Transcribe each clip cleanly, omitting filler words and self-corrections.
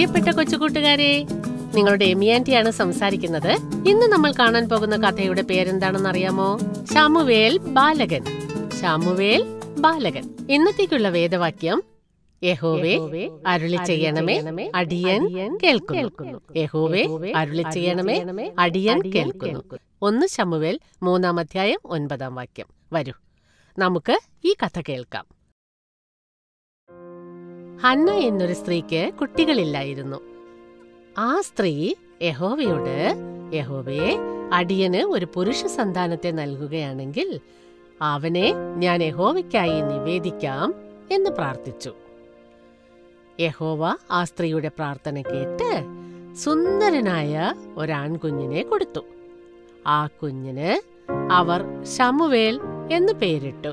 പ്രിയപ്പെട്ട കൊച്ചുകൂട്ടുകാരെ, നിങ്ങളുടെ എമിയാന്റിയാണ് സംസാരിക്കുന്നത്. ഇന്ന് നമ്മൾ കാണാൻ പോകുന്ന കഥയുടെ പേരെന്താണെന്ന് അറിയാമോ? ശമൂവേൽ ബാലകൻ. ശമൂവേൽ ബാലകൻ. ഇന്നത്തേക്കുള്ള വേദവാക്യം: യഹോവേ അരുളി ചെയ്യണമേ, അടിയൻ കേൾക്കുന്നു. യഹോവേ അരുളി ചെയ്യണമേ, അടിയൻ കേൾക്കുന്നു. 1 ശമൂവേൽ 3-ാം അധ്യായം 9-ാം വാക്യം. വരൂ, നമുക്ക് ഈ കഥ കേൾക്കാം. ഹന്ന എന്നൊരു സ്ത്രീക്ക് കുട്ടികളില്ലായിരുന്നു. ആ സ്ത്രീ യഹോവയോട്, യഹോവേ, അടിയന് ഒരു പുരുഷ സന്താനത്തെ നൽകുകയാണെങ്കിൽ അവനെ ഞാൻ യഹോവയ്ക്കായി നിവേദിക്കാം എന്ന് പ്രാർത്ഥിച്ചു. യഹോവ ആ സ്ത്രീയുടെ പ്രാർത്ഥന കേട്ട് സുന്ദരനായ ഒരാൺകുഞ്ഞിനെ കൊടുത്തു. ആ കുഞ്ഞിന് അവർ ശമൂവേൽ എന്ന് പേരിട്ടു.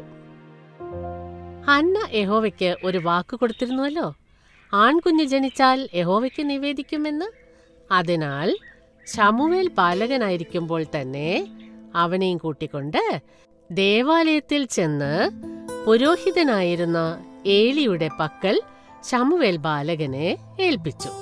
ഹന്ന യഹോവയ്ക്ക് ഒരു വാക്ക് കൊടുത്തിരുന്നുവല്ലോ, ആൺകുഞ്ഞ് ജനിച്ചാൽ യഹോവയ്ക്ക് നിവേദിക്കുമെന്ന്. അതിനാൽ ശമൂവേൽ ബാലകനായിരിക്കുമ്പോൾ തന്നെ അവനെയും കൂട്ടിക്കൊണ്ട് ദേവാലയത്തിൽ ചെന്ന് പുരോഹിതനായിരുന്ന ഏലിയുടെ പക്കൽ ശമൂവേൽ ബാലകനെ ഏൽപ്പിച്ചു.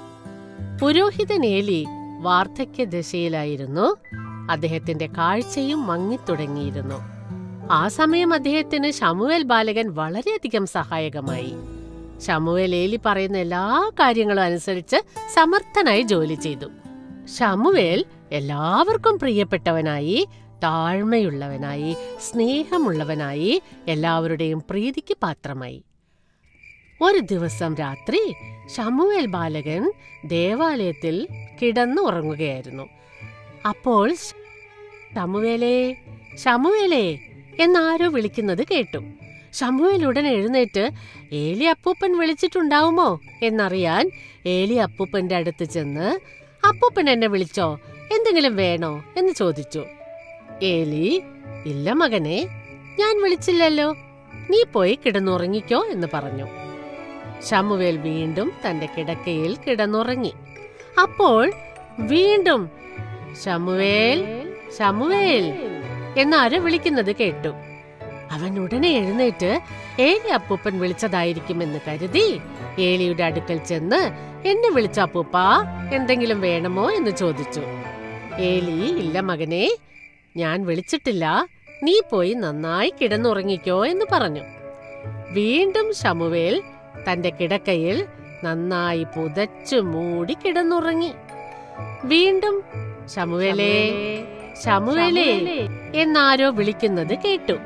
പുരോഹിതൻ ഏലി വാർദ്ധക്യദശയിലായിരുന്നു. അദ്ദേഹത്തിന്റെ കാഴ്ചയും മങ്ങിത്തുടങ്ങിയിരുന്നു. ആ സമയം അദ്ദേഹത്തിന് ശമൂവേൽ ബാലകൻ വളരെയധികം സഹായകമായി. ശമൂവേൽ ഏലി പറയുന്ന എല്ലാ കാര്യങ്ങളും അനുസരിച്ച് സമർത്ഥനായി ജോലി ചെയ്തു. ശമൂവേൽ എല്ലാവർക്കും പ്രിയപ്പെട്ടവനായി, താഴ്മയുള്ളവനായി, സ്നേഹമുള്ളവനായി, എല്ലാവരുടെയും പ്രീതിക്ക് പാത്രമായി. ഒരു ദിവസം രാത്രി ശമൂവേൽ ബാലകൻ ദേവാലയത്തിൽ കിടന്നു ഉറങ്ങുകയായിരുന്നു. അപ്പോൾ ശമൂവേലേ, ശമൂവേലേ എന്നാരോ വിളിക്കുന്നത് കേട്ടു. ശമൂവേൽ ഉടനെ എഴുന്നേറ്റ് ഏലി അപ്പൂപ്പൻ വിളിച്ചിട്ടുണ്ടാവുമോ എന്നറിയാൻ ഏലി അപ്പൂപ്പന്റെ അടുത്ത് ചെന്ന്, അപ്പൂപ്പൻ എന്നെ വിളിച്ചോ, എന്തെങ്കിലും വേണോ എന്ന് ചോദിച്ചു. ഏലി, ഇല്ല മകനെ, ഞാൻ വിളിച്ചില്ലല്ലോ, നീ പോയി കിടന്നുറങ്ങിക്കോ എന്ന് പറഞ്ഞു. ശമൂവേൽ വീണ്ടും തന്റെ കിടക്കയിൽ കിടന്നുറങ്ങി. അപ്പോൾ വീണ്ടും ശമൂവേൽ, ശമൂവേൽ എന്നാരോ വിളിക്കുന്നത് കേട്ടു. അവൻ ഉടനെ എഴുന്നേറ്റ് ഏലി അപ്പൂപ്പൻ വിളിച്ചതായിരിക്കുമെന്ന് കരുതി ഏലിയുടെ അടുക്കൽ ചെന്ന്, എന്നെ വിളിച്ച അപ്പൂപ്പ, എന്തെങ്കിലും വേണമോ എന്ന് ചോദിച്ചു. ഏലി, ഇല്ല മകനെ, ഞാൻ വിളിച്ചിട്ടില്ല, നീ പോയി നന്നായി കിടന്നുറങ്ങിക്കോ എന്ന് പറഞ്ഞു. വീണ്ടും ശമൂവേൽ തന്റെ കിടക്കയിൽ നന്നായി പുതച്ചു മൂടി കിടന്നുറങ്ങി. വീണ്ടും ശമൂവേലേ, ശമൂവേലേ എന്നാരോ വിളിക്കുന്നത് കേട്ടു.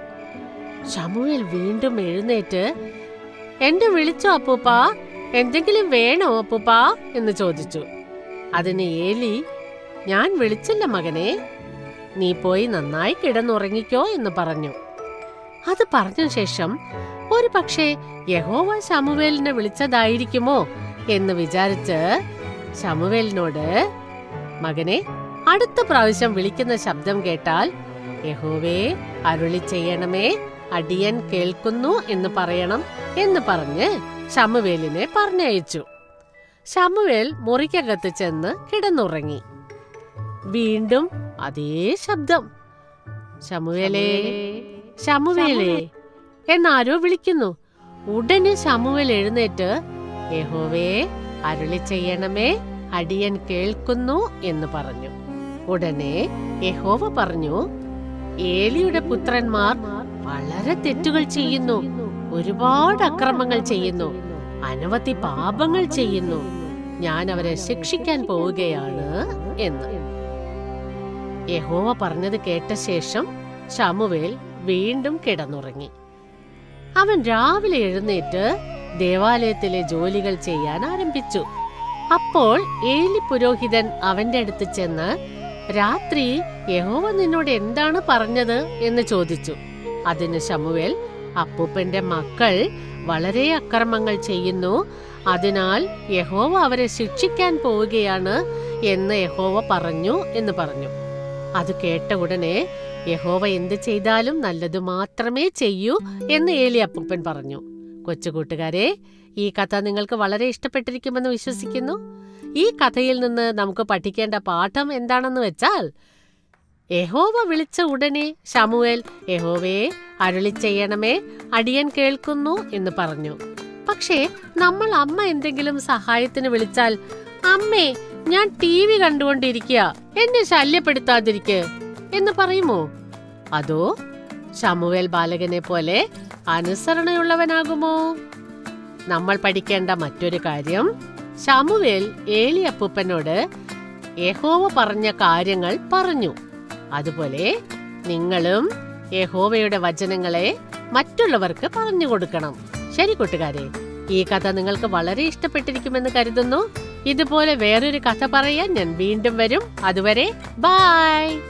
ശമൂവേൽ വീണ്ടും എഴുന്നേറ്റ്, എന്നെ വിളിച്ചോ അപ്പൂപ്പ, എന്തെങ്കിലും വേണോ അപ്പൂപ്പ എന്ന് ചോദിച്ചു. അതിന് ഏലി, ഞാൻ വിളിച്ചില്ല മകനെ, നീ പോയി നന്നായി കിടന്നുറങ്ങിക്കോ എന്ന് പറഞ്ഞു. അത് പറഞ്ഞ ശേഷം ഒരു പക്ഷേ യഹോവ ശമൂവേലിനെ വിളിച്ചതായിരിക്കുമോ എന്ന് വിചാരിച്ച് ശമൂവേലിനോട്, മകനെ, അടുത്ത പ്രാവശ്യം വിളിക്കുന്ന ശബ്ദം കേട്ടാൽ യഹോവേ അരുളി ചെയ്യണമേ, അടിയൻ കേൾക്കുന്നു എന്ന് പറയണം എന്ന് പറഞ്ഞ് ശമൂവേലിനെ പറഞ്ഞയച്ചു. ശമൂവേൽ മുറിക്കകത്ത് ചെന്ന് കിടന്നുറങ്ങി. വീണ്ടും അതേ ശബ്ദം, ശമൂവേലേ, ശമൂവേലേ എന്നാരോ വിളിക്കുന്നു. ഉടനെ ശമൂവേൽ എഴുന്നേറ്റ്, യഹോവേ അരുളി ചെയ്യണമേ, അടിയൻ കേൾക്കുന്നു എന്ന് പറഞ്ഞു. ഉടനെ യഹോവ പറഞ്ഞു, ഏലിയുടെ പുത്രന്മാർ വളരെ തെറ്റുകൾ ചെയ്യുന്നു, ഒരുപാട് അക്രമങ്ങൾ ചെയ്യുന്നു, അനവധി പാപങ്ങൾ ചെയ്യുന്നു, ഞാൻ അവരെ ശിക്ഷിക്കാൻ പോവുകയാണ് എന്ന്. യഹോവ പറഞ്ഞത് കേട്ട ശേഷം ശമൂവേൽ വീണ്ടും കിടന്നുറങ്ങി. അവൻ രാവിലെ എഴുന്നേറ്റ് ദേവാലയത്തിലെ ജോലികൾ ചെയ്യാൻ ആരംഭിച്ചു. അപ്പോൾ ഏലി പുരോഹിതൻ അവന്റെ അടുത്ത് ചെന്ന്, രാത്രി യഹോവ നിന്നോട് എന്താണ് പറഞ്ഞത് എന്ന് ചോദിച്ചു. അതിന് ശമൂവേൽ, അപ്പൂപ്പന്റെ മക്കൾ വളരെ അക്രമങ്ങൾ ചെയ്യുന്നു, അതിനാൽ യഹോവ അവരെ ശിക്ഷിക്കാൻ പോവുകയാണ് എന്ന് യഹോവ പറഞ്ഞു എന്ന് പറഞ്ഞു. അത് കേട്ട ഉടനെ, യഹോവ എന്ത് ചെയ്താലും നല്ലത് മാത്രമേ ചെയ്യൂ എന്ന് ഏലി അപ്പൂപ്പൻ പറഞ്ഞു. കൊച്ചുകൂട്ടുകാരെ, ഈ കഥ നിങ്ങൾക്ക് വളരെ ഇഷ്ടപ്പെട്ടിരിക്കുമെന്ന് വിശ്വസിക്കുന്നു. ഈ കഥയിൽ നിന്ന് നമുക്ക് പഠിക്കേണ്ട പാഠം എന്താണെന്ന് വെച്ചാൽ, യഹോവ വിളിച്ച ഉടനെ ശമൂവേൽ യഹോവേ അരുളി ചെയ്യണമേ, അടിയൻ കേൾക്കുന്നു എന്ന് പറഞ്ഞു. പക്ഷേ നമ്മൾ അമ്മ എന്തെങ്കിലും സഹായത്തിന് വിളിച്ചാൽ, അമ്മേ ഞാൻ TV കണ്ടുകൊണ്ടിരിക്കുക, എന്നെ ശല്യപ്പെടുത്താതിരിക്ക് എന്ന് പറയുമോ? അതോ ശമുവേൽ ബാലകനെ പോലെ അനുസരണയുള്ളവനാകുമോ? നമ്മൾ പഠിക്കേണ്ട മറ്റൊരു കാര്യം, ശമുവേൽ ഏലി അപ്പൂപ്പനോട് യഹോവ പറഞ്ഞ കാര്യങ്ങൾ പറഞ്ഞു. അതുപോലെ നിങ്ങളും യഹോവയുടെ വചനങ്ങളെ മറ്റുള്ളവർക്ക് പറഞ്ഞു കൊടുക്കണം. ശരി കൂട്ടുകാരെ, ഈ കഥ നിങ്ങൾക്ക് വളരെ ഇഷ്ടപ്പെട്ടിരിക്കുമെന്ന് കരുതുന്നു. ഇതുപോലെ വേറൊരു കഥ പറയാൻ ഞാൻ വീണ്ടും വരും. അതുവരെ ബൈ.